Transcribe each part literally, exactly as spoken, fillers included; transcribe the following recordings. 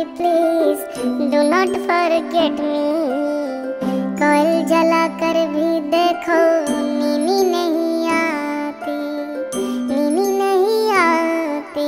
Please do not forget me. कोयल जला कर भी देखो नीनी नहीं आती, नीनी नहीं आती।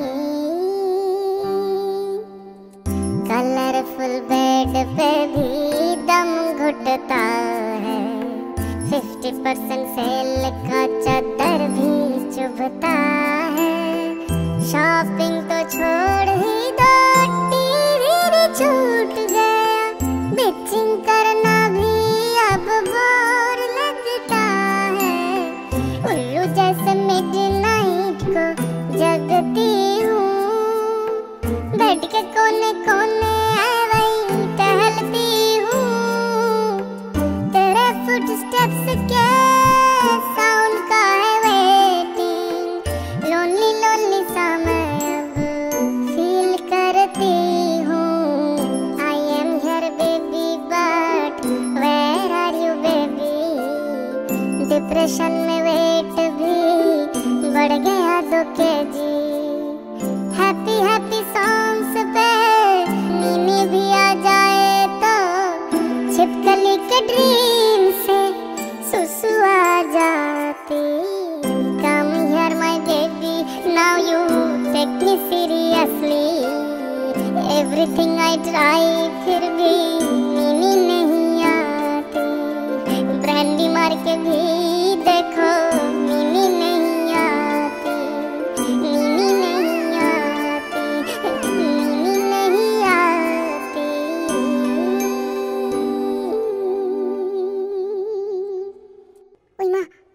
कलरफुल बेड पे भी दम घुटता है, फिफ्टी परसेंट सेल का चादर भी चुभता है। शॉपिंग तो छोड़ ही दो, टीवी भी छूट गया, बिचिंग करना भी अब बोर लगता है। उल्लू जैसे मिडनाइट को जगती हूँ, बेड के कोने कोने वहीं टहलती हूँ। तेरे फुटस्टेप्स के साउंड का है वेटिंग, लोनली लोनली सा मैं अब फील करती हूँ। I am here baby but where are you baby. Depression में वेट भी बढ़ गया दो केजी। हैप्पी हैप्पी सॉन्ग्स पे नीनी भी आ जाए तो छिपकली के ड्रीम से सुसु आ जाती। Come here my baby, now you take me seriously. Everything I try फिर भी नीनी नहीं आती। ब्रांडी मार के भी देखो नीनी नहीं आती, नीनी नहीं आती, नीनी नहीं आती। ओए माँ,